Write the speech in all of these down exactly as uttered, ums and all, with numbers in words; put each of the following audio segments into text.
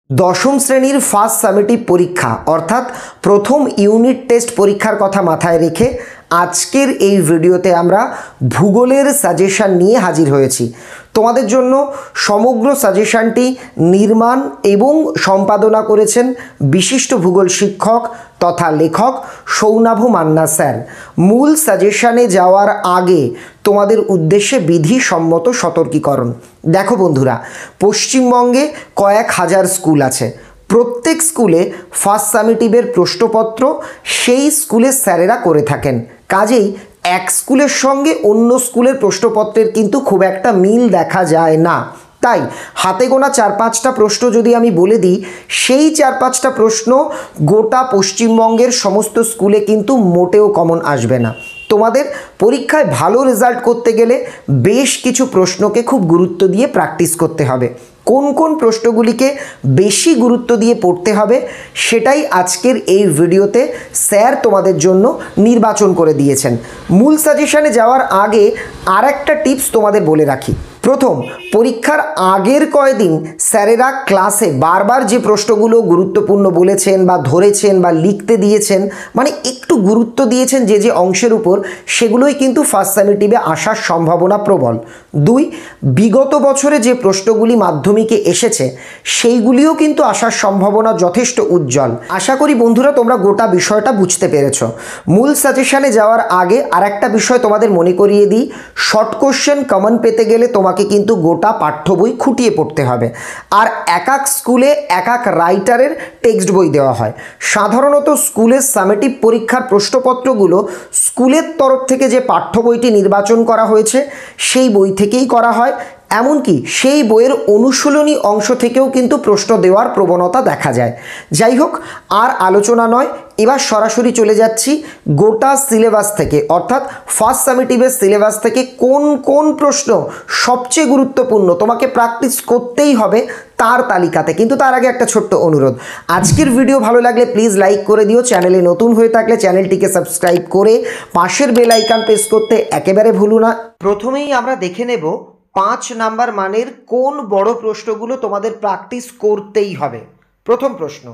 দশম শ্রেণীর first summative পরীক্ষা অর্থাৎ প্রথম ইউনিট টেস্ট পরীক্ষার কথা মাথায় রেখে আজকের এই ভিডিওতে আমরা ভূগোলের সাজেশন নিয়ে হাজির হয়েছি। তোমাদের জন্য সমগ্র সাজেশনটি নির্মাণ এবং সম্পাদনা করেছেন বিশিষ্ট ভূগোল শিক্ষক তথা লেখক সৌনাভ মান্না স্যার। মূল সাজেশনে যাওয়ার আগে তোমাদের উদ্দেশ্যে বিধিসম্মত সতর্কীকরণ। দেখো বন্ধুরা, পশ্চিমবঙ্গে কয়েক হাজার স্কুল আছে। প্রত্যেক স্কুলে ফার্স্ট সামেটিভের প্রশ্নপত্র সেই স্কুলের স্যারেরা করে থাকেন। কাজেই এক স্কুলের সঙ্গে অন্য স্কুলের প্রশ্নপত্রের কিন্তু খুব একটা মিল দেখা যায় না। তাই হাতে গোনা চার পাঁচটা প্রশ্ন যদি আমি বলে দিই, সেই চার পাঁচটা প্রশ্ন গোটা পশ্চিমবঙ্গের সমস্ত স্কুলে কিন্তু মোটেও কমন আসবে না। তোমাদের পরীক্ষায় ভালো রেজাল্ট করতে গেলে বেশ কিছু প্রশ্নকে খুব গুরুত্ব দিয়ে প্র্যাকটিস করতে হবে। কোন কোন প্রশ্নগুলিকে বেশি গুরুত্ব দিয়ে পড়তে হবে সেটাই আজকের এই ভিডিওতে স্যার তোমাদের জন্য নির্বাচন করে দিয়েছেন। মূল সাজেশনে যাওয়ার আগে আর একটা টিপস তোমাদের বলে রাখি। প্রথম, পরীক্ষার আগের কয়েকদিন স্যারেরা ক্লাসে বারবার যে প্রশ্নগুলো গুরুত্বপূর্ণ বলেছেন বা ধরেছেন বা লিখতে দিয়েছেন, মানে একটু গুরুত্ব দিয়েছেন যে যে অংশের উপর, সেগুলোই কিন্তু ফার্স্ট সামেটিভে আসার সম্ভাবনা প্রবল। দুই, বিগত বছরে যে প্রশ্নগুলি মাধ্যমিকে এসেছে সেইগুলিও কিন্তু আসার সম্ভাবনা যথেষ্ট উজ্জ্বল। আশা করি বন্ধুরা তোমরা গোটা বিষয়টা বুঝতে পেরেছ। মূল সাজেশনে যাওয়ার আগে আর একটা বিষয় তোমাদের মনে করিয়ে দিই, শর্ট কোশ্চেন কমন পেতে গেলে তোমাকে কিন্তু গোটা পাঠ্য বই খুঁটিয়ে পড়তে হবে। আর এক এক স্কুলে এক এক রাইটারের টেক্সট বই দেওয়া হয়। সাধারণত স্কুলের সামেটিভ পরীক্ষার প্রশ্নপত্রগুলো স্কুলের তরফ থেকে যে পাঠ্য বইটি নির্বাচন করা হয়েছে সেই বই থেকেই করা হয়। এমনকি সেই বইয়ের অনুশীলনী অংশ থেকেও কিন্তু প্রশ্ন দেওয়ার প্রবণতা দেখা যায়। যাই হোক, আর আলোচনা নয়, এবার সরাসরি চলে যাচ্ছি গোটা সিলেবাস থেকে, অর্থাৎ ফার্স্ট সামেটিভের সিলেবাস থেকে কোন কোন প্রশ্ন সবচেয়ে গুরুত্বপূর্ণ তোমাকে প্র্যাকটিস করতেই হবে তার তালিকাতে। কিন্তু তার আগে একটা ছোট্ট অনুরোধ, আজকের ভিডিও ভালো লাগলে প্লিজ লাইক করে দিও। চ্যানেলে নতুন হয়ে থাকলে চ্যানেলটিকে সাবস্ক্রাইব করে পাশের বেল আইকন প্রেস করতে একেবারে ভুলো না। প্রথমেই আমরা দেখে নেব পাঁচ নাম্বার মানের কোন বড় প্রশ্নগুলো তোমাদের প্র্যাকটিস করতেই হবে। প্রথম প্রশ্ন,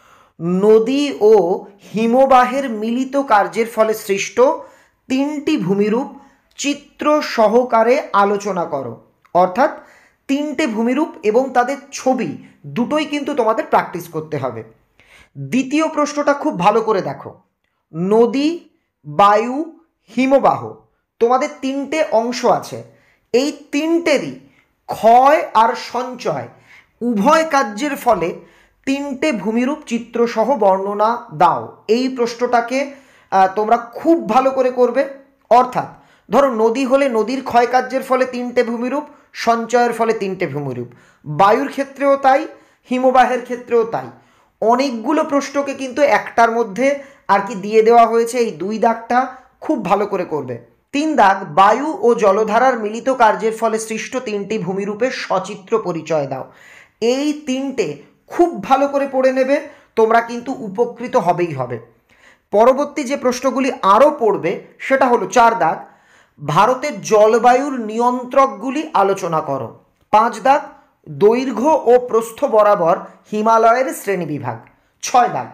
নদী ও হিমবাহের মিলিত কার্যের ফলে সৃষ্ট তিনটি ভূমিরূপ চিত্র সহকারে আলোচনা করো। অর্থাৎ তিনটে ভূমিরূপ এবং তাদের ছবি দুটোই কিন্তু তোমাদের প্র্যাকটিস করতে হবে। দ্বিতীয় প্রশ্নটা খুব ভালো করে দেখো, নদী, বায়ু, হিমবাহ, তোমাদের তিনটে অংশ আছে। এই তিনটেরই ক্ষয় আর সঞ্চয় উভয় কার্যের ফলে তিনটে ভূমিরূপ চিত্রসহ বর্ণনা দাও। এই প্রশ্নটাকে তোমরা খুব ভালো করে করবে। অর্থাৎ ধরো নদী হলে নদীর ক্ষয় কার্যের ফলে তিনটে ভূমিরূপ, সঞ্চয়ের ফলে তিনটে ভূমিরূপ। বায়ুর ক্ষেত্রেও তাই, হিমবাহের ক্ষেত্রেও তাই। অনেকগুলো প্রশ্নকে কিন্তু একটার মধ্যে আর কি দিয়ে দেওয়া হয়েছে। এই দুই দাগটা খুব ভালো করে করবে। তিন দাগ, বায়ু ও জলধারার মিলিত কার্যের ফলে সৃষ্ট তিনটি ভূমিরূপের সচিত্র পরিচয় দাও। এই তিনটে খুব ভালো করে পড়ে নেবে, তোমরা কিন্তু উপকৃত হবেই হবে। পরবর্তী যে প্রশ্নগুলি আরও পড়বে সেটা হলো চার দাগ, ভারতের জলবায়ুর নিয়ন্ত্রকগুলি আলোচনা করো। পাঁচ দাগ, দৈর্ঘ্য ও প্রস্থ বরাবর হিমালয়ের শ্রেণীবিভাগ। ছয় দাগ,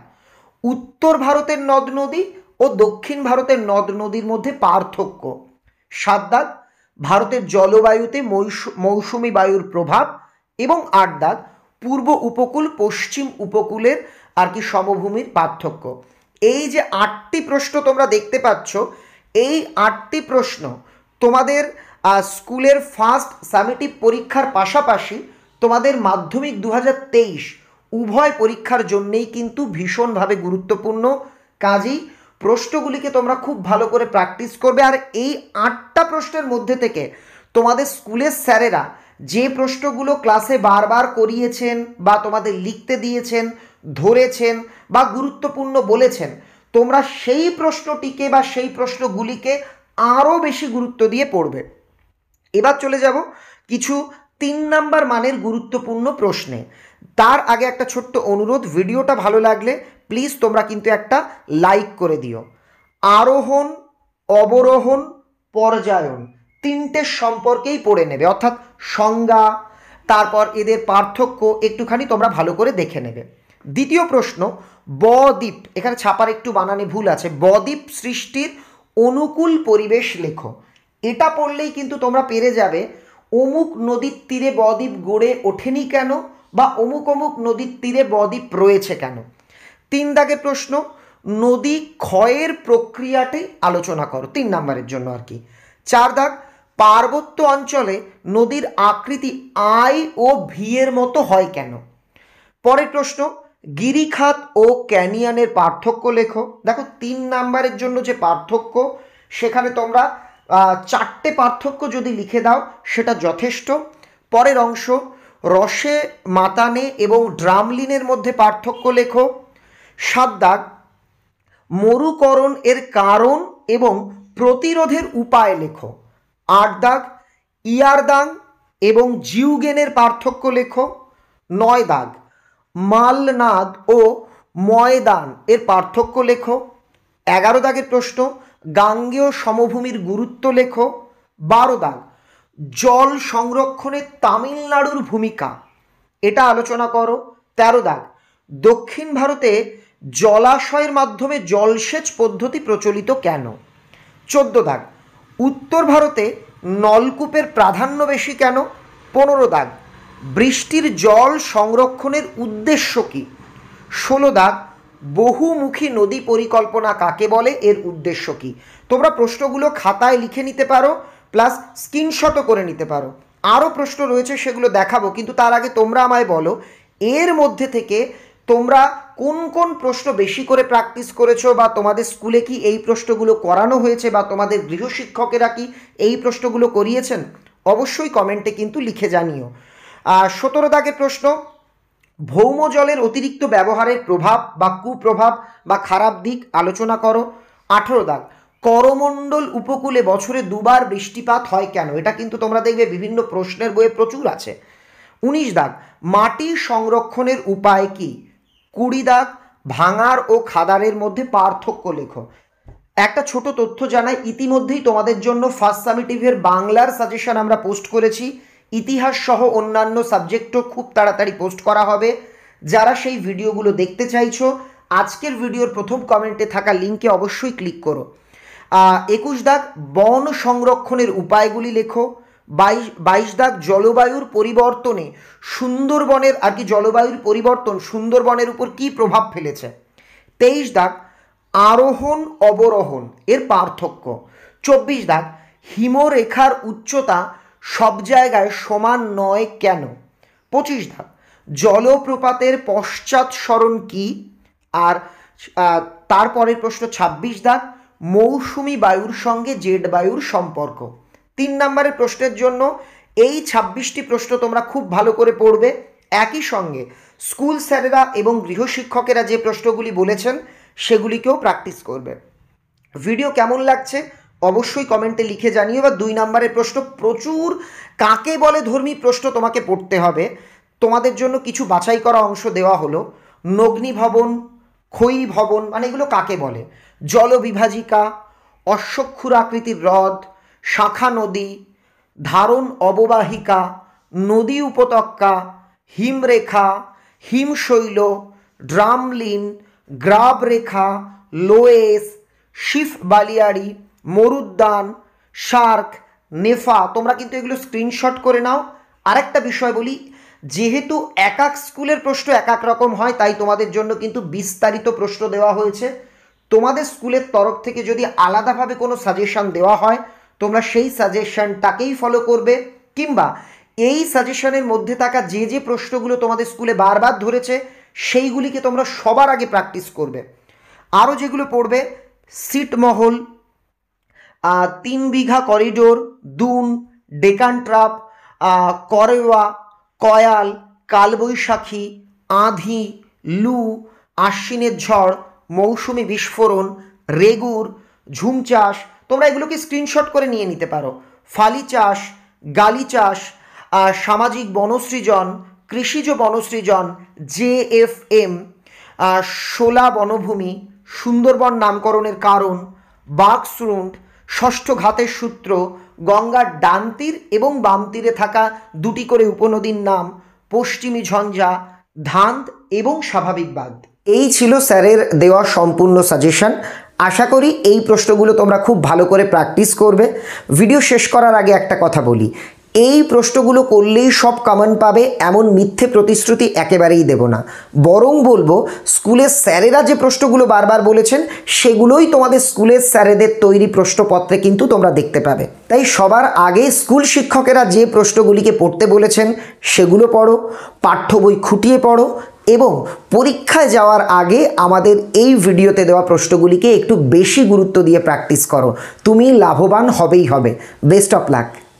উত্তর ভারতের নদ নদী ও দক্ষিণ ভারতের নদ নদীর মধ্যে পার্থক্য। সাত দাগ, ভারতের জলবায়ুতে মৌসুমী বায়ুর প্রভাব। এবং আট দাগ, পূর্ব উপকূল পশ্চিম উপকূলের আর কি সমভূমির পার্থক্য। এই যে আটটি প্রশ্ন তোমরা দেখতে পাচ্ছ, এই আটটি প্রশ্ন তোমাদের স্কুলের ফার্স্ট সামেটিভ পরীক্ষার পাশাপাশি তোমাদের মাধ্যমিক দু হাজার তেইশ উভয় পরীক্ষার জন্যেই কিন্তু ভীষণভাবে গুরুত্বপূর্ণ। কাজেই প্রশ্নগুলিকে তোমরা খুব ভালো করে প্র্যাকটিস করবে। আর এই আটটা প্রশ্নের মধ্যে থেকে তোমাদের স্কুলের স্যারেরা যে প্রশ্নগুলো ক্লাসে বারবার করিয়েছেন বা তোমাদের লিখতে দিয়েছেন, ধরেছেন বা গুরুত্বপূর্ণ বলেছেন, তোমরা সেই প্রশ্নটিকে বা সেই প্রশ্নগুলিকে আরও বেশি গুরুত্ব দিয়ে পড়বে। এবার চলে যাব কিছু তিন নাম্বার মানের গুরুত্বপূর্ণ প্রশ্নে। তার আগে একটা ছোট্ট অনুরোধ, ভিডিওটা ভালো লাগলে প্লিজ তোমরা কিন্তু একটা লাইক করে দিও। আরোহণ, অবরোহণ, পর্যায়ন তিনটে সম্পর্কেই পড়ে নেবে। অর্থাৎ সংজ্ঞা, তারপর এদের পার্থক্য একটুখানি তোমরা ভালো করে দেখে নেবে। দ্বিতীয় প্রশ্ন, বদ্বীপ, এখানে ছাপার একটু বানানে ভুল আছে, বদ্বীপ সৃষ্টির অনুকূল পরিবেশ লেখো। এটা পড়লেই কিন্তু তোমরা পেরে যাবে অমুক নদীর তীরে বদ্বীপ গড়ে ওঠেনি কেন, বা অমুক অমুক নদীর তীরে বদ্বীপ রয়েছে কেন। তিন দাগের প্রশ্ন, নদী ক্ষয়ের প্রক্রিয়াটাই আলোচনা করো, তিন নাম্বারের জন্য আর কি। চার দাগ, পার্বত্য অঞ্চলে নদীর আকৃতি আই ও ভি এর মতো হয় কেন। পরের প্রশ্ন, গিরিখাত ও ক্যানিয়নের পার্থক্য লেখো। দেখো তিন নাম্বারের জন্য যে পার্থক্য, সেখানে তোমরা চারটে পার্থক্য যদি লিখে দাও সেটা যথেষ্ট। পরের অংশ, রসে মাতানে এবং ড্রামলিনের মধ্যে পার্থক্য লেখো। সাত দাগ, মরুকরণ এর কারণ এবং প্রতিরোধের উপায় লেখো। আট দাগ, ইয়ারদাং এবং জিউগেনের পার্থক্য লেখো। নয় দাগ, মালনাদ ও ময়দান এর পার্থক্য লেখো। এগারো দাগের প্রশ্ন, গাঙ্গেয় সমভূমির গুরুত্ব লেখো। বারো দাগ, জল সংরক্ষণে তামিলনাড়ুর ভূমিকা, এটা আলোচনা করো। তেরো দাগ, দক্ষিণ ভারতে জলাশয়ের মাধ্যমে জলসেচ পদ্ধতি প্রচলিত কেন। চোদ্দ দাগ, উত্তর ভারতে নলকূপের প্রাধান্য বেশি কেন। পনেরো দাগ, বৃষ্টির জল সংরক্ষণের উদ্দেশ্য কী। ষোলো দাগ, বহুমুখী নদী পরিকল্পনা কাকে বলে, এর উদ্দেশ্য কী। তোমরা প্রশ্নগুলো খাতায় লিখে নিতে পারো, প্লাস স্ক্রিনশটও করে নিতে পারো। আরও প্রশ্ন রয়েছে, সেগুলো দেখাবো, কিন্তু তার আগে তোমরা আমায় বলো এর মধ্যে থেকে তোমরা কোন কোন প্রশ্ন বেশি করে প্র্যাকটিস করেছো, বা তোমাদের স্কুলে কি এই প্রশ্নগুলো করানো হয়েছে, বা তোমাদের গৃহশিক্ষকেরা কি এই প্রশ্নগুলো করিয়েছেন, অবশ্যই কমেন্টে কিন্তু লিখে জানিও। আর সতেরো দাগের প্রশ্ন, ভৌম জলের অতিরিক্ত ব্যবহারের প্রভাব বা কুপ্রভাব বা খারাপ দিক আলোচনা করো। আঠেরো দাগ, করমণ্ডল উপকূলে বছরে দুবার বৃষ্টিপাত হয় কেন, এটা কিন্তু তোমরা দেখবে বিভিন্ন প্রশ্নের বইয়ে প্রচুর আছে। উনিশ দাগ, মাটি সংরক্ষণের উপায় কি। কুড়ি দাগ, ভাঙার ও খাদারের মধ্যে পার্থক্য লেখো। একটা ছোট তথ্য জানাই, ইতিমধ্যেই তোমাদের জন্য ফার্স্ট সামেটিভের বাংলার সাজেশন আমরা পোস্ট করেছি, ইতিহাস সহ অন্যান্য সাবজেক্টও খুব তাড়াতাড়ি পোস্ট করা হবে। যারা সেই ভিডিওগুলো দেখতে চাইছো, আজকের ভিডিওর প্রথম কমেন্টে থাকা লিঙ্কে অবশ্যই ক্লিক করো। একুশ দাগ, বন সংরক্ষণের উপায়গুলি লেখো। বাইশ বাইশ দাগ, জলবায়ুর পরিবর্তনে সুন্দরবনের আর কি জলবায়ুর পরিবর্তন সুন্দরবনের উপর কী প্রভাব ফেলেছে। তেইশ দাগ, আরোহণ অবরোহণ এর পার্থক্য। চব্বিশ দাগ, হিমরেখার উচ্চতা সব জায়গায় সমান নয় কেন। পঁচিশ দাগ, জলপ্রপাতের পশ্চাৎসরণ কি। আর তারপরের প্রশ্ন ছাব্বিশ দাগ, মৌসুমি বায়ুর সঙ্গে জেড বায়ুর সম্পর্ক। তিন নম্বরের প্রশ্নের জন্য এই ছাব্বিশটি প্রশ্ন তোমরা খুব ভালো করে পড়বে। একই সঙ্গে স্কুল স্যারেরা এবং গৃহশিক্ষকেরা যে প্রশ্নগুলি বলেছেন সেগুলিকেও প্র্যাকটিস করবে। ভিডিও কেমন লাগছে অবশ্যই কমেন্টে লিখে জানিও। বা দুই নম্বরের প্রশ্ন, প্রচুর কাকে বলে ধর্মী প্রশ্ন তোমাকে পড়তে হবে। তোমাদের জন্য কিছু বাছাই করা অংশ দেওয়া হলো। নগ্নি ভবন, ক্ষয়ী ভবন মানে এগুলো কাকে বলে, জলবিভাজিকা, অশ্বক্ষুর আকৃতির হ্রদ, শাখা নদী, ধারণ অববাহিকা, নদী উপত্যকা, হিমরেখা, হিমশৈল, ড্রামলিন, গ্রাব রেখা, লোয়েস, শিফ বালিয়াড়ি, মরুদ্যান, শার্ক, নেফা। তোমরা কিন্তু এগুলো স্ক্রিনশট করে নাও। আরেকটা বিষয় বলি, যেহেতু এক এক স্কুলের প্রশ্ন এক এক রকম হয়, তাই তোমাদের জন্য কিন্তু বিস্তারিত প্রশ্ন দেওয়া হয়েছে। তোমাদের স্কুলের তরফ থেকে যদি আলাদাভাবে কোনো সাজেশন দেওয়া হয়, তোমরা সেই সাজেশনটাকেই ফলো করবে, কিংবা এই সাজেশনের মধ্যে থাকা যে যে প্রশ্নগুলো তোমাদের স্কুলে বারবার ধরেছে সেইগুলিকে তোমরা সবার আগে প্র্যাকটিস করবে। আরও যেগুলো পড়বে, সিটমহল, তিন বিঘা করিডোর, দুন, ডেকান ট্রাপ, করেওয়া, কয়াল, কালবৈশাখী, আঁধি, লু, আশ্বিনের ঝড়, মৌসুমি বিস্ফোরণ, রেগুর, ঝুম চাষ। তোমরা এগুলোকে স্ক্রিনশট করে নিয়ে নিতে পারো। ফালি চাষ, গালি চাষ, সামাজিক বনসৃজন, কৃষিজ বনসৃজন, জে এফ এম, শোলা বনভূমি, সুন্দরবন নামকরণের কারণ, বাঘশ্রুণ্ড, ষষ্ঠ ঘাতের সূত্র, গঙ্গার ডান তীর এবং বাম তীরে থাকা দুটি করে উপনদীর নাম, পশ্চিমী ঝঞ্ঝা, ধান্দ এবং স্বাভাবিক বাঁধ। এই ছিল স্যারের দেওয়া সম্পূর্ণ সাজেশন। আশা করি এই প্রশ্নগুলো তোমরা খুব ভালো করে প্র্যাকটিস করবে। ভিডিও শেষ করার আগে একটা কথা বলি, এই প্রশ্নগুলো করলেই সব কমন পাবে এমন মিথ্যে প্রতিশ্রুতি একেবারেই দেব না, বরং বলবো স্কুলের স্যারেরা যে প্রশ্নগুলো বারবার বলেছেন সেগুলোই তোমাদের স্কুলের স্যারেদের তৈরি প্রশ্নপত্রে কিন্তু তোমরা দেখতে পাবে। তাই সবার আগে স্কুল শিক্ষকেরা যে প্রশ্নগুলিকে পড়তে বলেছেন সেগুলো পড়ো, পাঠ্য বই খুঁটিয়ে পড়ো এবং পরীক্ষায় যাওয়ার আগে আমাদের এই ভিডিওতে দেওয়া প্রশ্নগুলিকে একটু বেশি গুরুত্ব দিয়ে প্র্যাকটিস করো। তুমি লাভবান হবেই হবে। Best of lakh.